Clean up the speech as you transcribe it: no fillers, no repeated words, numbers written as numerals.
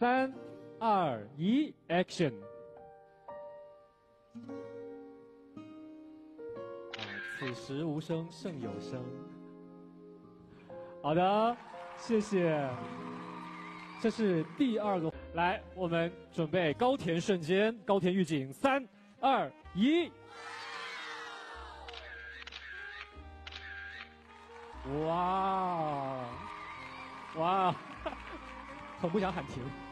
3、2、1，Action！ 此时无声胜有声。好的，谢谢。这是第2个，来，我们准备高甜瞬间，高甜预警，3、2、1。哇，哇，很不想喊停。